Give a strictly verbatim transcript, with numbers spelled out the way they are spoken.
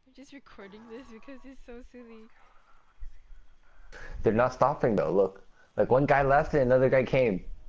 I'm just recording this because it's so silly. They're not stopping though. Look, like one guy left and another guy came.